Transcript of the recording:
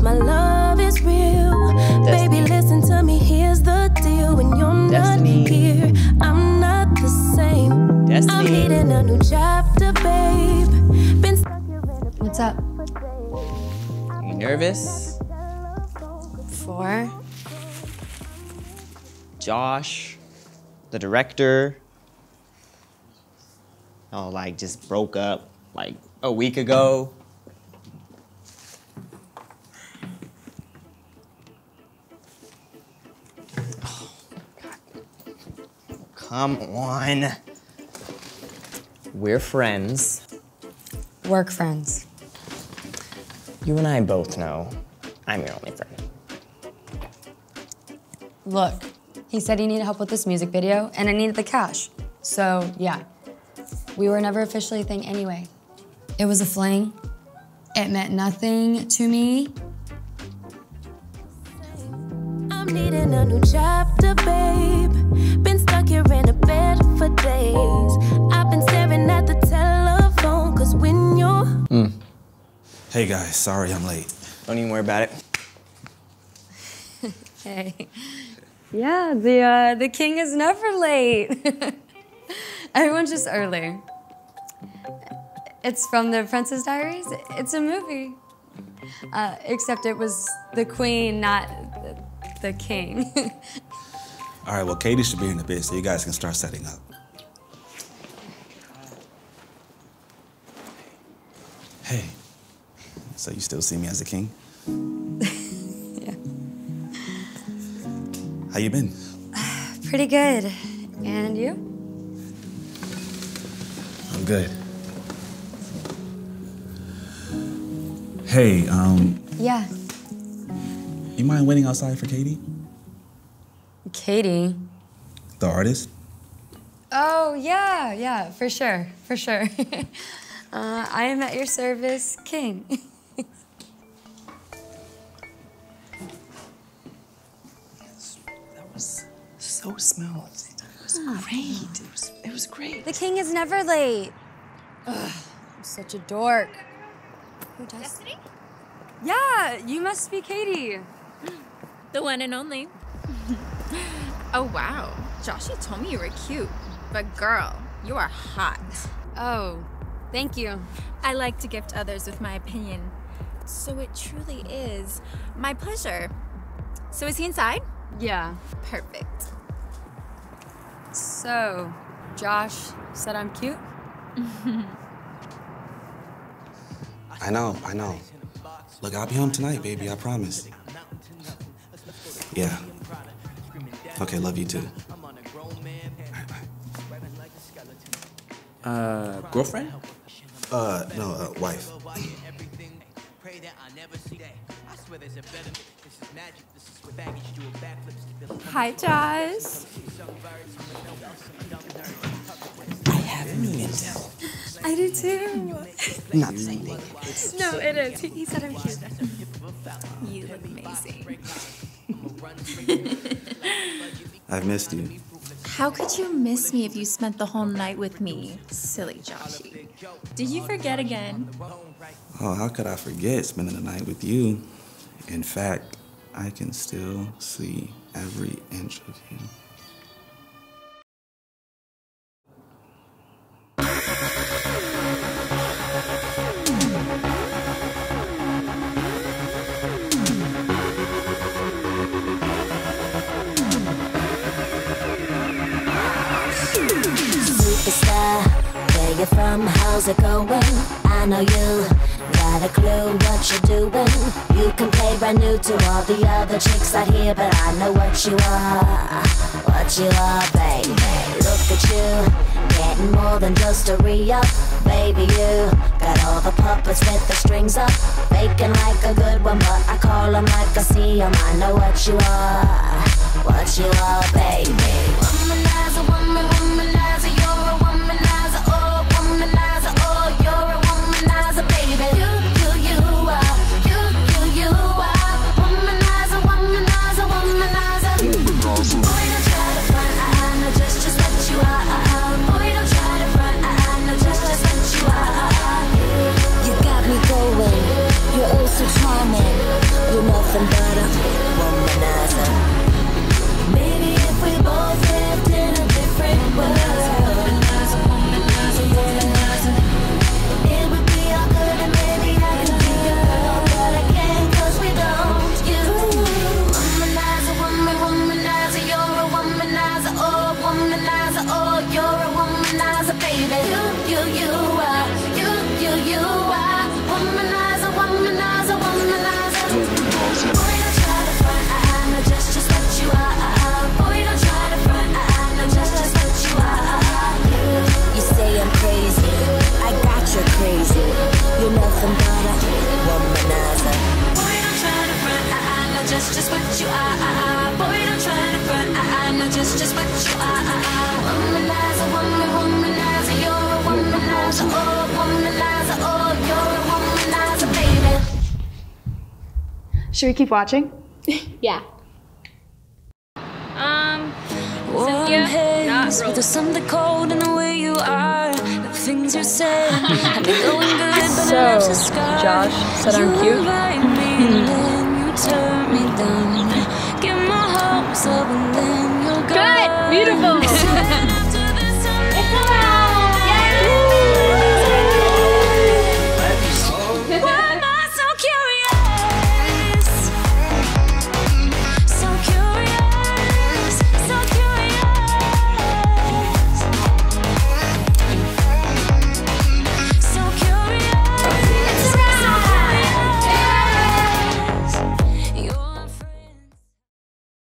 my love is real. Baby, listen to me, here's the deal. When you're not here, I'm not the same. I'm needing a new chapter, babe. Been stuck here in a What's up? You nervous? For? Josh, the director, like just broke up like a week ago. Oh, God. Come on. We're friends. Work friends. You and I both know I'm your only friend. Look, he said he needed help with this music video, and I needed the cash. So, yeah. We were never officially a thing anyway. It was a fling. It meant nothing to me. I'm needing a new chapter, babe. Been stuck here in a bed for days. I've been staring at the telephone, cause when you're... Hey guys, sorry I'm late. Don't even worry about it. Hey. Yeah, the king is never late. Everyone's just early. It's from the Princess Diaries. It's a movie. Except it was the queen, not the king. All right, well, Katie should be in a bit, so you guys can start setting up. Hey, so you still see me as a king? Yeah. How you been? Pretty good. And you? I'm good. Hey, Yeah. you mind waiting outside for Katie? Katie? The artist? Oh, yeah, for sure. I am at your service, king. That was so smooth. It was great. It was great. The king is never late. Ugh, I'm such a dork. Who does? Destiny? Yeah, you must be Katie. The one and only. Oh, wow. Joshie told me you were cute. But girl, you are hot. Oh, thank you. I like to gift others with my opinion. So it truly is my pleasure. So is he inside? Yeah. Perfect. So, Josh said I'm cute? I know. Look, I'll be home tonight, baby, I promise. Yeah. Okay, love you too. Girlfriend? No, wife. Hi, Josh. I have me and Dell. I do too. Not saying it. No, it is. He said I'm cute. You look amazing. I've missed you. How could you miss me if you spent the whole night with me, silly Joshie? Did you forget again? Oh, how could I forget spending the night with you? In fact, I can still see every inch of you. Superstar, where you from, how's it going? I know you got a clue what you're doing. You can play brand new to all the other chicks out here, but I know what you are, baby. Look at you, getting more than just a re-up. Baby, you got all the puppets with the strings up, faking like a good one, but I call them like I see them. I know what you are, baby. Womanizer, womanizer, you're a womanizer, oh, you're a womanizer, baby. You are, womanizer, womanizer. Boy, don't try to front, I know just what you are. Boy, don't try to front, I know just what you are. You got me going, you're oh so charming. You nothing but a womanizer. Maybe if we both lived in a different world, it would be all good and maybe I could be your girl, but I can't 'cause we don't. You womanizer, womanizer, you're a womanizer, oh womanizer, oh you're a womanizer, baby. You are, you are womanizer, womanizer, womanizer. Boy, don't try to front, I know just what you are. Boy, don't try to front, I know just what you are. You say I'm crazy, I got you crazy. You're nothing but a womanizer. Boy, don't try to front, I know just what you are. Boy, don't try to front, I know just what you are. Womanizer, womanizer, you're a womanizer, oh womanizer, oh you're a womanizer, baby. Should we keep watching? Yeah. Warm haze, but there's something cold in the way you are. The things you say have been going good, but So, it left a scar. Josh said I'm cute. You invite me in.